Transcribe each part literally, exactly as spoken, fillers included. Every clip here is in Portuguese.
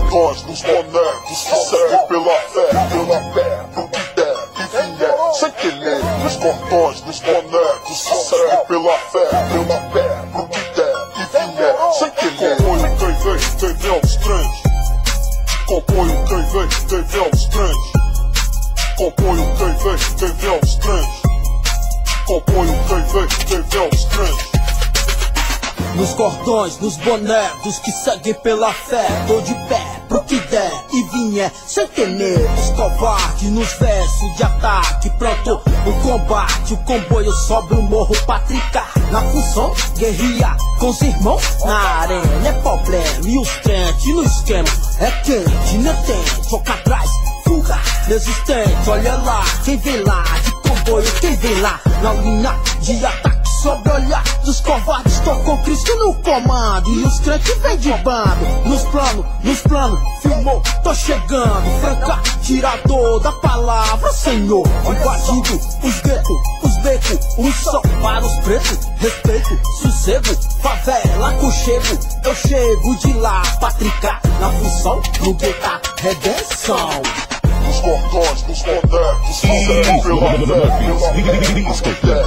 cordões, nos bonecos que seguem pela fé, pela fé, pro que der e vier, sem querer. Nos cordões, nos bonecos que seguem pela fé, pela fé, pro que der e vier, sem querer. Componho quem vem, quem vem aos trens. Componho quem vem, quem vem aos trens. Componho quem vem, quem vem aos trens. Componho quem vem, quem vem aos trens. Nos cordões, nos bonecos que seguem pela fé, tô de pé pro que der e vier, sem temer. Os covardes nos versos de ataque, pronto o combate, o comboio sobe o morro pra tricar. Na função, guerrilha com os irmãos na arena, é problema. E os crentes no esquema, é quente, não tem, foca atrás, fuga, resistente. Olha lá, quem vem lá de comboio, quem vem lá na linha de ataque. Sob o olhar dos covardes, tô com Cristo no comando. E os crentes vêm de bando. Nos planos, nos planos, filmou, tô chegando. Franca, tirador da palavra, Senhor. Invadindo os guetos, os becos, um só para os pretos. Respeito, sossego, favela, aconchego. Eu chego de lá pra trincar na função, no gueta, redenção. Nos cordões, nos bonecos que seguem pela fé, pela fé,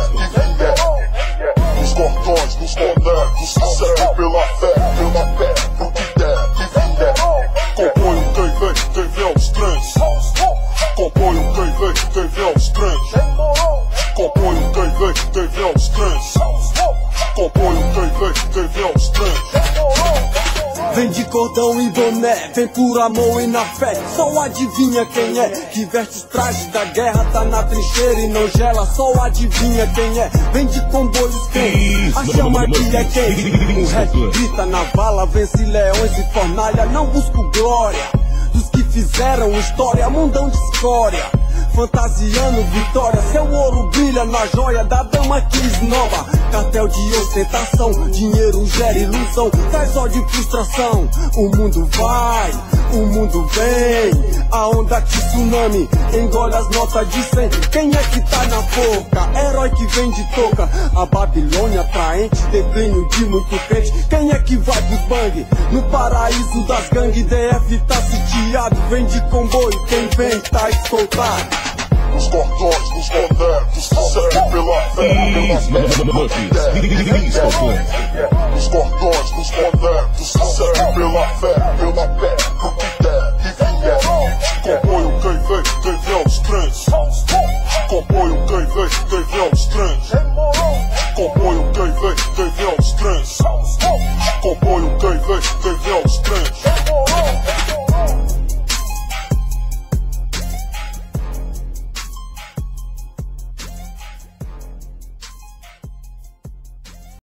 nos cordões, nos bonecos que seguem pela fé, pela fé, pro que der e vier. Componho quem vem, quem vem aos trens. Componho quem vem, quem vem aos trens. Componho quem vem, quem vem aos trens. Componho quem vem, quem vem aos trens. Vem de cordão e boné, vem por amor e na fé. Só adivinha quem é, que veste os trajes da guerra, tá na trincheira e não gela. Só adivinha quem é, vem de comboios quem, a chama que é quente. O rap grita na vala, vence leões e fornalha. Não busco glória dos que fizeram história, mundão de escória. Fantasiando vitória, seu ouro brilha na joia da dama que esnoba. Cartel de ostentação, dinheiro gera ilusão, traz ódio e frustração. O mundo vai, o mundo vem, a onda que tsunami engole as notas de cem. Quem é que tá na boca? Herói que vem de touca. A Babilônia atraente, declínio de muito crente. Quem é que vai pros bang? No paraíso das gangues, D F tá sitiado. Vem de comboio, quem vem tá escoltado. Nos cordões, nos bonecos que seguem pela fé, pela fé, nos cordões, nos bonecos que seguem pela fé, pela